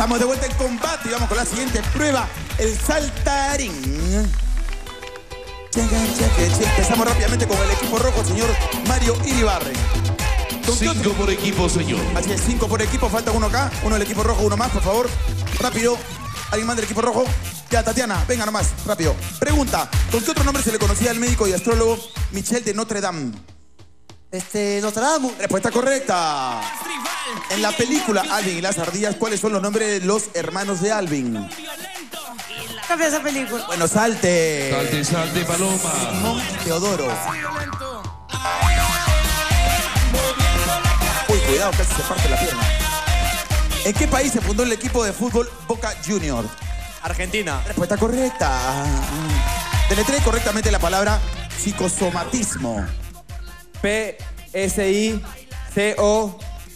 Estamos de vuelta en combate y vamos con la siguiente prueba, el saltarín. Empezamos rápidamente con el equipo rojo, señor Mario Iribarren. 5 por equipo, señor. Así es, 5 por equipo, falta uno acá, uno del equipo rojo, uno más, por favor. Rápido, ¿alguien más del equipo rojo? Ya, Tatiana, venga nomás, rápido. Pregunta, ¿con qué otro nombre se le conocía al médico y astrólogo Michel de Notre Dame? Nostradamus. Respuesta correcta. En la película Alvin y las ardillas, ¿cuáles son los nombres de los hermanos de Alvin? Cambia esa película. Bueno, salte. Salte, salte, paloma. Simón y Teodoro. Uy, cuidado, casi se parte la pierna. ¿En qué país se fundó el equipo de fútbol Boca Junior? Argentina. Respuesta correcta. Deletree correctamente la palabra psicosomatismo. P-S-I-C-O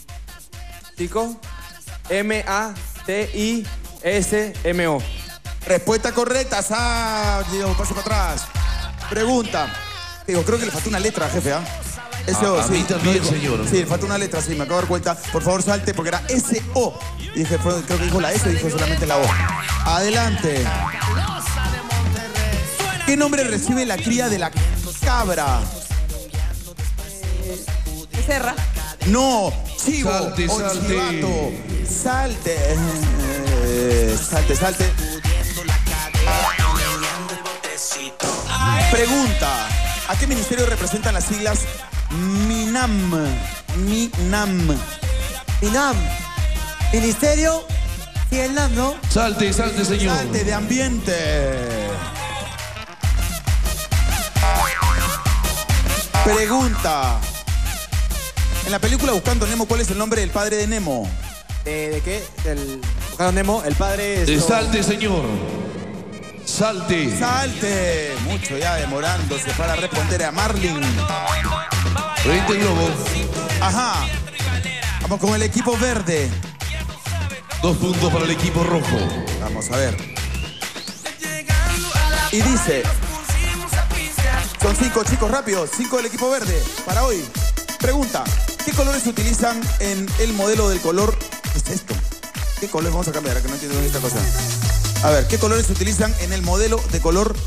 M-A-T-I-S-M-O. Respuesta correcta. Diego, pase para atrás. Pregunta. Digo, creo que le faltó una letra, jefe, ¿ah? S-O, A mí también, señor. Sí, le faltó una letra, sí, me acabo de dar cuenta. Por favor, salte, porque era S-O. Y dije, creo que dijo la S y dijo solamente la O. Adelante. ¿Qué nombre recibe la cría de la cabra? Becerra. No, chivo Salte, o salte. chivato. Salte. Salte. Pregunta. ¿A qué ministerio representan las siglas MINAM? MINAM. Minam. Ministerio. Sí, el NAM, ¿no? Salte, salte, señor. Salte de ambiente. Pregunta. En la película Buscando Nemo, ¿cuál es el nombre del padre de Nemo? ¿De qué? Del Buscando Nemo. El padre es... Salte, señor. Salte. Salte. Mucho ya demorándose para responder a Marlin. Frente el globo. Ajá. Vamos con el equipo verde. 2 puntos para el equipo rojo. Vamos a ver. Y dice... Son 5 chicos, rápido. 5 del equipo verde para hoy. Pregunta. ¿Qué colores se utilizan en el modelo del color? ¿Qué es esto? ¿Qué colores? Vamos a cambiar, que no entiendo esta cosa. A ver, ¿qué colores se utilizan en el modelo de color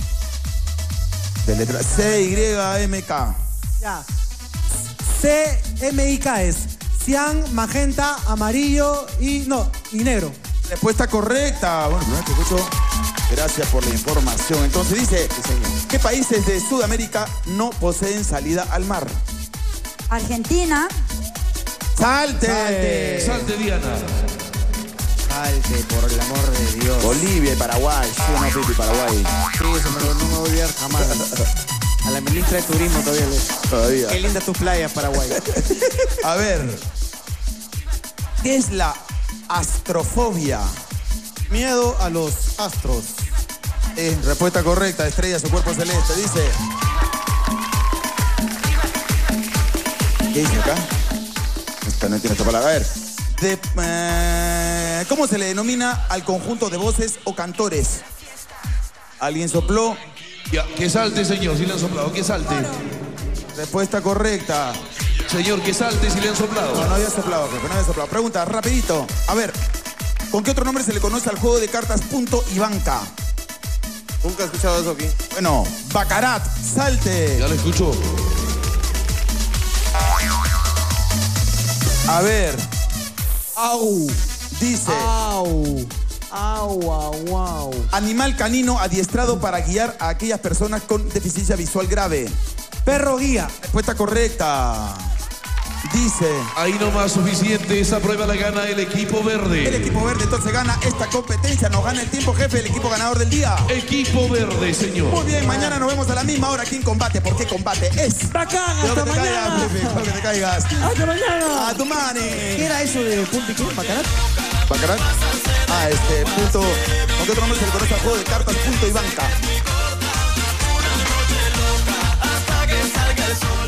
de letra C-Y-M-K? Ya. C-M-I-K es cian, magenta, amarillo y negro. Respuesta correcta. Bueno, primero que escucho. Gracias por la información. Entonces dice, ¿qué países de Sudamérica no poseen salida al mar? Argentina. ¡Salte! Salte, Diana. Salte, por el amor de Dios. Bolivia y Paraguay. Sí, no, Pipi, Paraguay. Sí, eso no me voy a olvidar jamás. A la ministra de Turismo todavía le... Todavía. Qué lindas tus playas, Paraguay. A ver. ¿Qué es la astrofobia? Miedo a los astros. Respuesta correcta. Estrella, su cuerpo celeste. Dice... ¿Qué dice acá? No entiendo esta palabra. A ver. ¿Cómo se le denomina al conjunto de voces o cantores? ¿Alguien sopló? Ya, que salte, señor, si le han soplado. Que salte. Respuesta correcta. Señor, que salte si le han soplado. No había soplado, jefe, no había soplado. Pregunta, rapidito. A ver, ¿con qué otro nombre se le conoce al juego de cartas Punto y Banca? Nunca he escuchado eso aquí. Bueno, Baccarat, salte. Ya lo escucho. A ver. Au. Dice. Au. Au. Animal canino adiestrado para guiar a aquellas personas con deficiencia visual grave. Perro guía. Respuesta correcta. Dice. Ahí nomás suficiente. Esa prueba la gana el equipo verde. El equipo verde entonces gana esta competencia. Nos gana el tiempo, jefe, el equipo ganador del día. Equipo verde, señor. Muy bien, mañana nos vemos a la misma hora aquí en Combate. ¿Por qué Combate? Es... Bacán, Espero hasta que te mañana. caigas, jefe. Espero que te caigas. Hasta mañana. ¡A tu mani! ¿Qué era eso de punto y qué? ¿Baccarat? ¿Baccarat? Punto... ¿Con qué otro nombre se le conoce al juego de cartas Punto y Banca? Hasta que salga el sol.